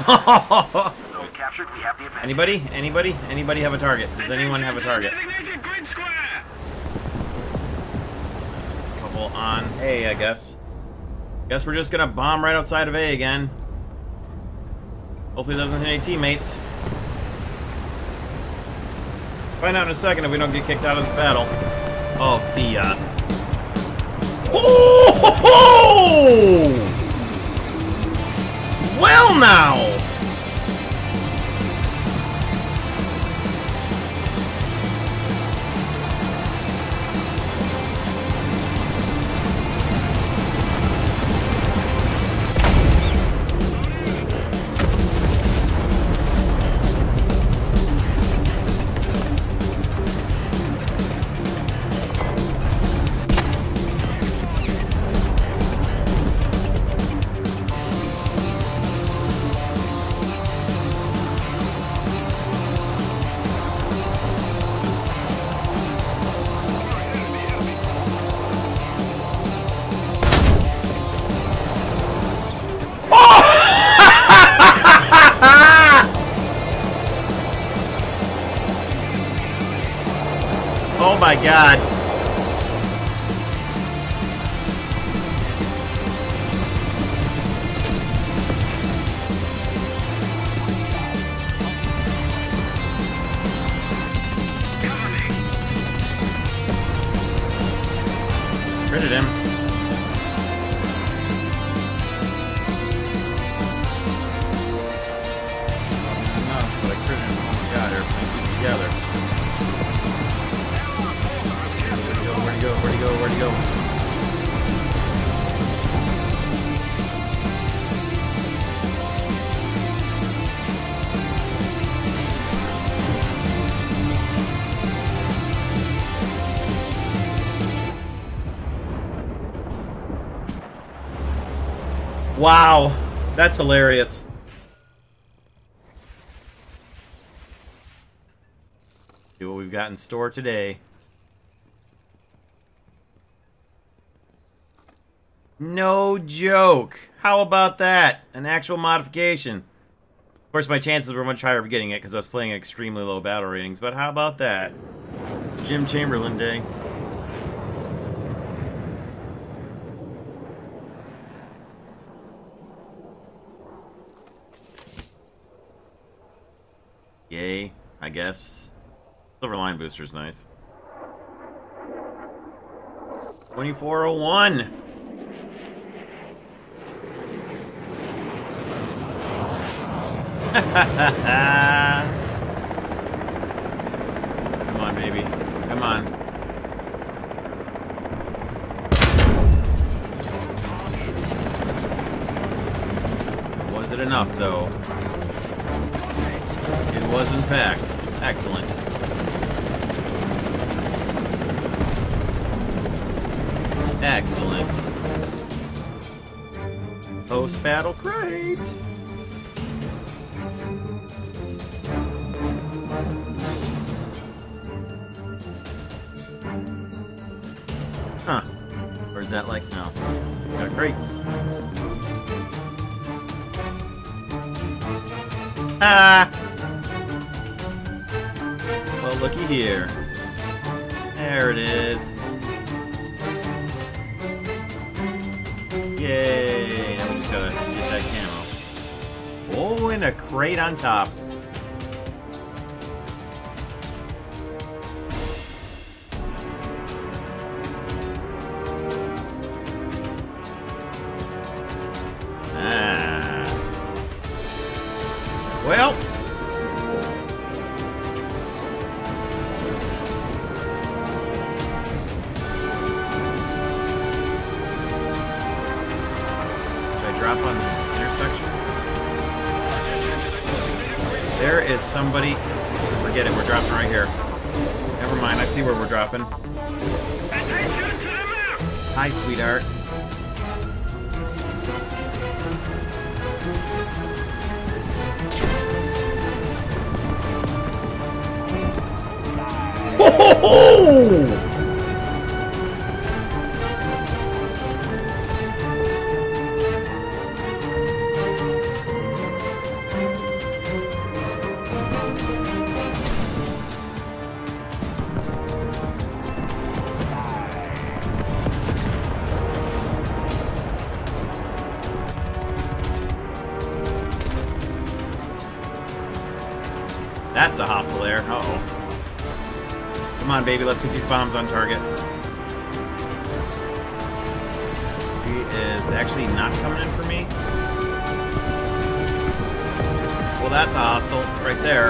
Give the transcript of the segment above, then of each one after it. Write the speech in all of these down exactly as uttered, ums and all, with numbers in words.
Captured, we have the advantage. Anybody? Anybody? Anybody have a target? Does anyone have a target? There's a couple on A, I guess. Guess we're just gonna bomb right outside of A again. Hopefully it doesn't hit any teammates. Find out in a second if we don't get kicked out of this battle. Oh, see ya. Oh! Ho, ho! Well now! Oh my god. Critted him. Enough, but I critted him. Oh my god, everything keep together. Where'd he go? Where'd he go? Where'd he go? Wow, that's hilarious. See what we've got in store today. No joke. How about that? An actual modification. Of course, my chances were much higher of getting it because I was playing extremely low battle ratings, but how about that? It's Jim Chamberlain Day. Yay, I guess. Silver line booster's nice. twenty-four oh one! Come on, baby. Come on. Was it enough, though? It was, in fact. Excellent. Excellent. Post-battle crate! Huh. Or is that like, no. Got a crate. Ah! Well, looky here. There it is. Yay! Now we just gotta get that camo. Oh, and a crate on top. Ah. Well. Drop on the intersection. There is somebody. Forget it, we're dropping right here. Never mind, I see where we're dropping. Hi, sweetheart. Ho ho ho! that's a hostile there. Uh-oh. Come on, baby, let's get these bombs on target. He is actually not coming in for me. Well, that's a hostile right there.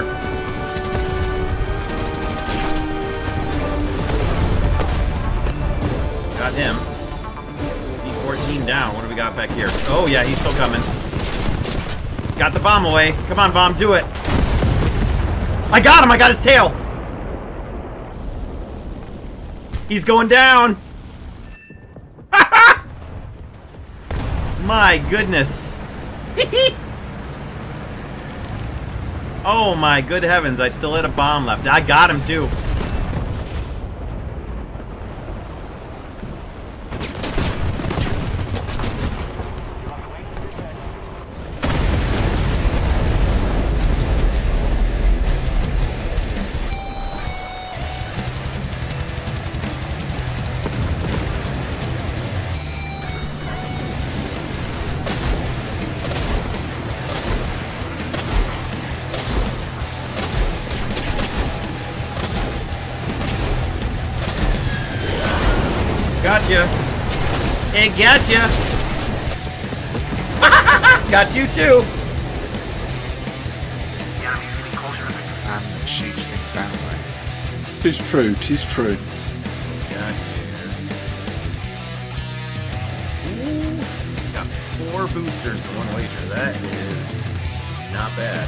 Got him. B fourteen down. What do we got back here? Oh, yeah, he's still coming. Got the bomb away. Come on, bomb, do it. I got him. I got his tail. He's going down. My goodness. Oh my good heavens, I still had a bomb left. I got him too. Gotcha. It gotcha. Got you too. And shoots things down, right? Tis true, tis true. Got here. Ooh, got four boosters in one wager. That is not bad.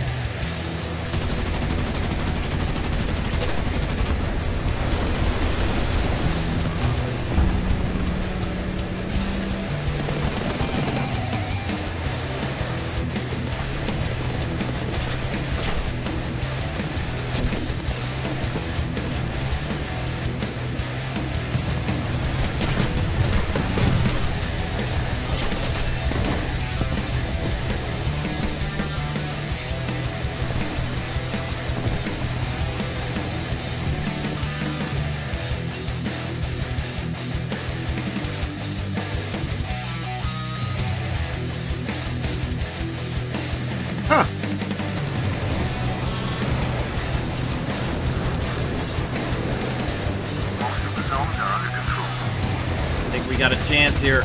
Huh. I think we got a chance here.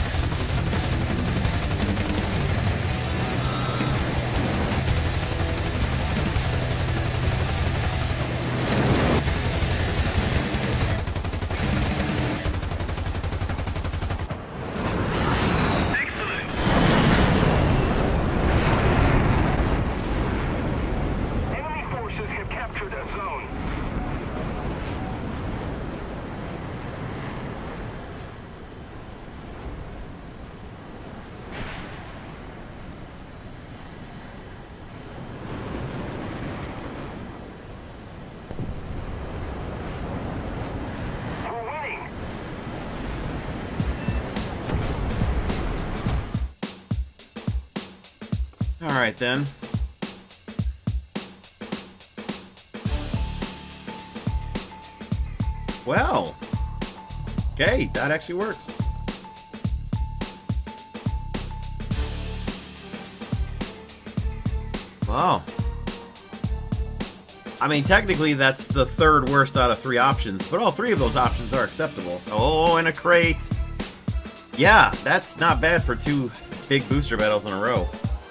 Alright then. Well. Okay, that actually works. Wow. I mean, technically that's the third worst out of three options, but all three of those options are acceptable. Oh, and a crate. Yeah, that's not bad for two big booster battles in a row.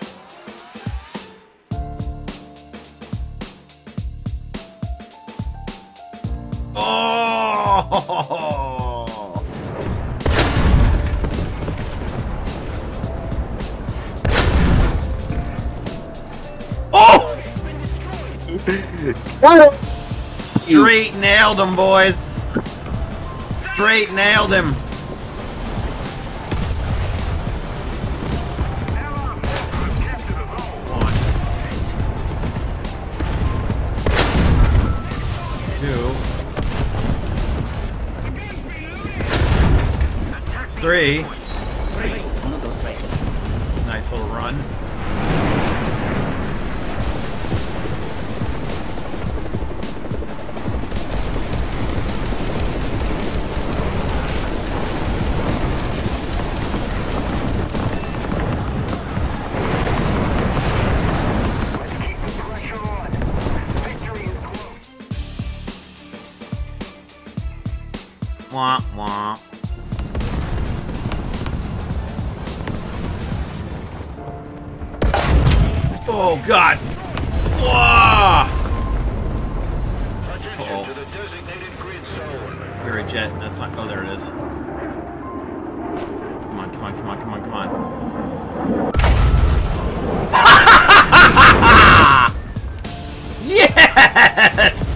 Oh! Oh! Straight nailed him, boys. Straight nailed him. Three. Nice little run. wah, wah. Oh, God. Whoa! Uh-oh. You're a jet. That's not... Oh, there it is. Come on, come on, come on, come on, come on. Yes!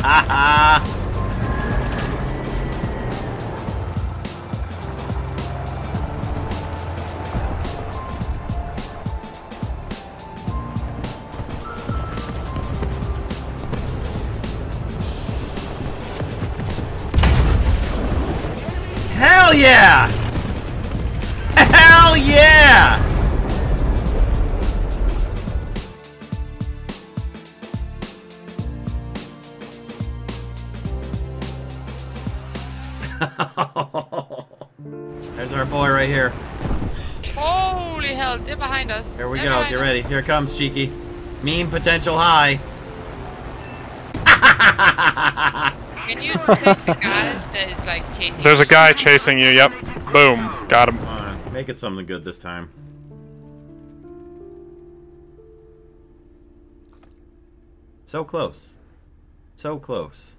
Hell yeah! Hell yeah! There's our boy right here. Holy hell, they're behind us. Here we They're go. behind Get us. ready. Here it comes, Cheeky. Meme potential high. Can you take the guys that is like chasing There's a you? guy chasing you, yep. Boom. Got him. Come on, make it something good this time. So close. So close.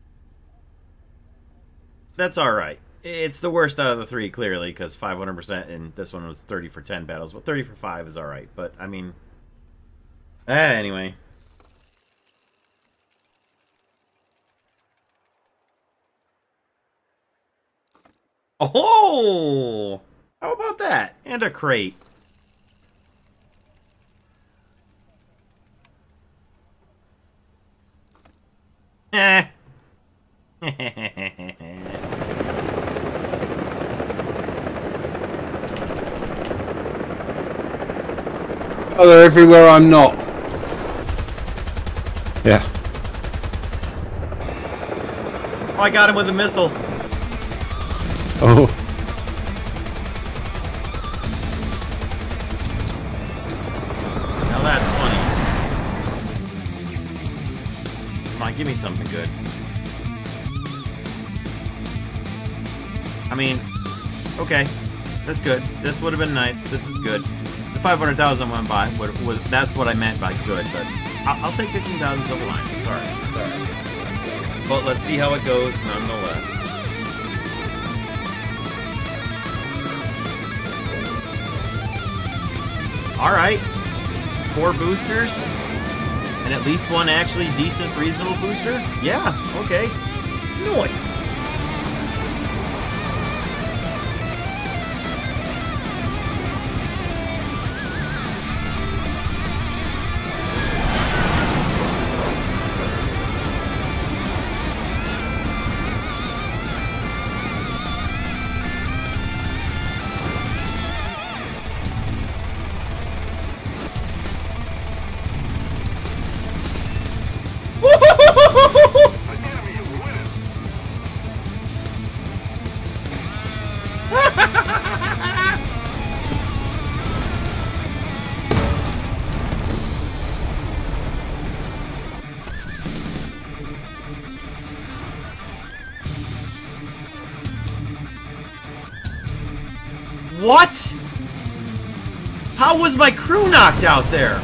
That's alright. It's the worst out of the three, clearly, because five hundred percent and this one was thirty for ten battles. But thirty for five is alright. But, I mean... Eh, anyway. Oh! How about that? And a crate. Eh. Oh, they're everywhere I'm not. Yeah. Oh, I got him with a missile. Oh. Now that's funny. Come on, give me something good. I mean, okay. That's good. This would have been nice. This is good. The five hundred thousand went by. What was, that's what I meant by good, but I'll, I'll take fifteen thousand silver line. It's alright. It's alright. But let's see how it goes nonetheless. Alright. Four boosters. And at least one actually decent, reasonable booster? Yeah, okay. Nice. What? How was my crew knocked out there?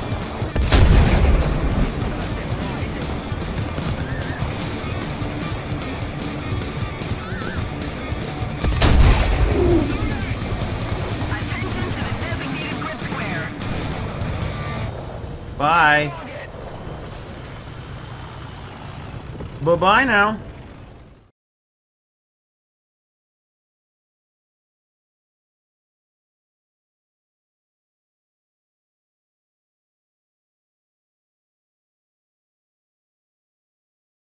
Bye. Bye-bye now.